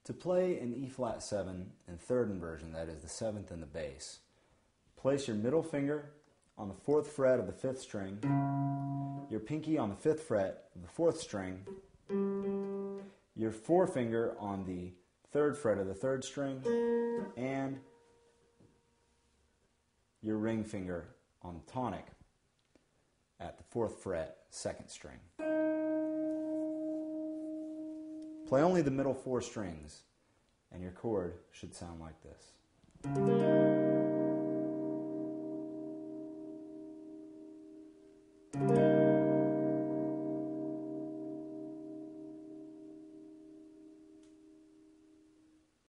To play an E-flat 7 in third inversion, that is the 7th in the bass, place your middle finger on the 4th fret of the 5th string, your pinky on the 5th fret of the 4th string, your forefinger on the 3rd fret of the 3rd string, and your ring finger on the tonic at the 4th fret, 2nd string. Play only the middle 4 strings, and your chord should sound like this.